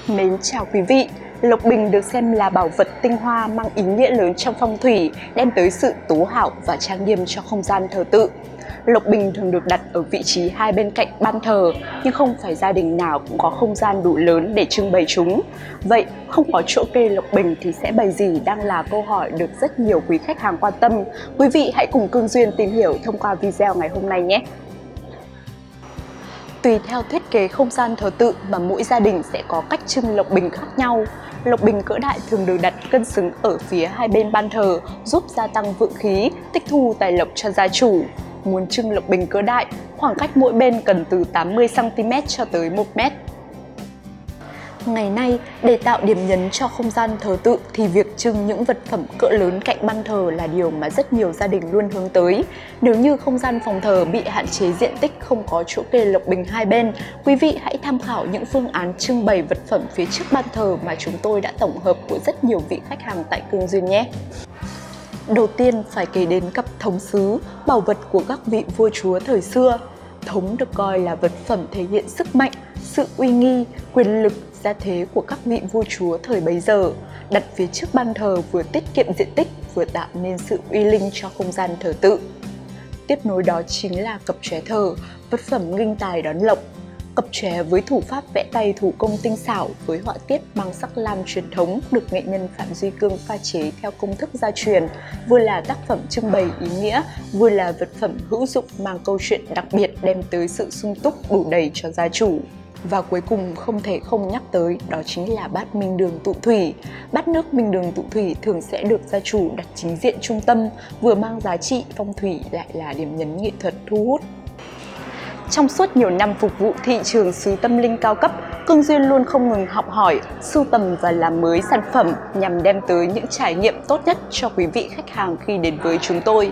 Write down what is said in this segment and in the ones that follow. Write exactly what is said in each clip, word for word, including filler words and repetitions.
Mến chào quý vị, lộc bình được xem là bảo vật tinh hoa mang ý nghĩa lớn trong phong thủy, đem tới sự tố hảo và trang nghiêm cho không gian thờ tự. Lộc bình thường được đặt ở vị trí hai bên cạnh ban thờ, nhưng không phải gia đình nào cũng có không gian đủ lớn để trưng bày chúng. Vậy, không có chỗ kê lộc bình thì sẽ bày gì đang là câu hỏi được rất nhiều quý khách hàng quan tâm. Quý vị hãy cùng Cương Duyên tìm hiểu thông qua video ngày hôm nay nhé! Tùy theo thiết kế không gian thờ tự mà mỗi gia đình sẽ có cách trưng lộc bình khác nhau. Lộc bình cỡ đại thường được đặt cân xứng ở phía hai bên ban thờ, giúp gia tăng vượng khí, tích thu tài lộc cho gia chủ. Muốn trưng lộc bình cỡ đại, khoảng cách mỗi bên cần từ tám mươi xăng ti mét cho tới một mét. Ngày nay, để tạo điểm nhấn cho không gian thờ tự thì việc trưng những vật phẩm cỡ lớn cạnh ban thờ là điều mà rất nhiều gia đình luôn hướng tới. Nếu như không gian phòng thờ bị hạn chế diện tích, không có chỗ kê lộc bình hai bên, quý vị hãy tham khảo những phương án trưng bày vật phẩm phía trước ban thờ mà chúng tôi đã tổng hợp của rất nhiều vị khách hàng tại Cương Duyên nhé. Đầu tiên phải kể đến cặp thống sứ, bảo vật của các vị vua chúa thời xưa. Thống được coi là vật phẩm thể hiện sức mạnh, sự uy nghi, quyền lực, gia thế của các vị vua chúa thời bấy giờ. Đặt phía trước ban thờ vừa tiết kiệm diện tích, vừa tạo nên sự uy linh cho không gian thờ tự. Tiếp nối đó chính là cặp chóe thờ, vật phẩm nghinh tài đón lộc. Cặp chóe với thủ pháp vẽ tay thủ công tinh xảo với họa tiết mang sắc lam truyền thống được nghệ nhân Phạm Duy Cương pha chế theo công thức gia truyền, vừa là tác phẩm trưng bày ý nghĩa, vừa là vật phẩm hữu dụng mang câu chuyện đặc biệt đem tới sự sung túc đủ đầy cho gia chủ. Và cuối cùng không thể không nhắc tới đó chính là bát minh đường tụ thủy. Bát nước minh đường tụ thủy thường sẽ được gia chủ đặt chính diện trung tâm, vừa mang giá trị phong thủy lại là điểm nhấn nghệ thuật thu hút. Trong suốt nhiều năm phục vụ thị trường xứ tâm linh cao cấp, Cương Duyên luôn không ngừng học hỏi, sưu tầm và làm mới sản phẩm nhằm đem tới những trải nghiệm tốt nhất cho quý vị khách hàng khi đến với chúng tôi.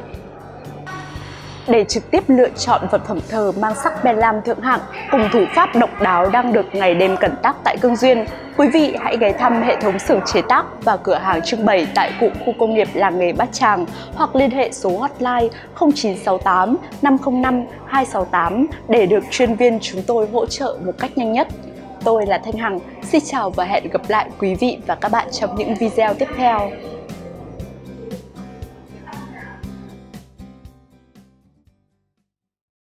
Để trực tiếp lựa chọn vật phẩm thờ mang sắc ben lam thượng hạng cùng thủ pháp độc đáo đang được ngày đêm cẩn tác tại Cương Duyên, quý vị hãy ghé thăm hệ thống xưởng chế tác và cửa hàng trưng bày tại cụm khu công nghiệp làng nghề Bát Tràng hoặc liên hệ số hotline không chín sáu tám năm không năm hai sáu tám để được chuyên viên chúng tôi hỗ trợ một cách nhanh nhất. Tôi là Thanh Hằng, xin chào và hẹn gặp lại quý vị và các bạn trong những video tiếp theo.